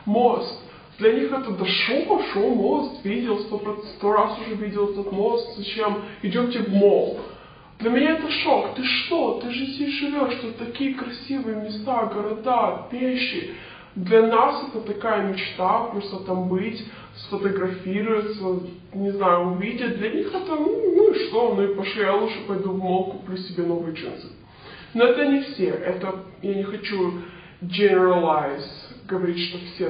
Мост. Для них это да шо, мост, видел, 100 раз уже видел этот мост, зачем, идемте в мол. Для меня это шок. Ты что? Ты же здесь живешь, тут такие красивые места, города, вещи. Для нас это такая мечта, просто там быть, сфотографироваться, не знаю, увидеть. Для них это, ну и что, ну и пошли, я лучше пойду в мол, куплю себе новые джинсы. Но это не все, это, я не хочу generalize, говорить, что все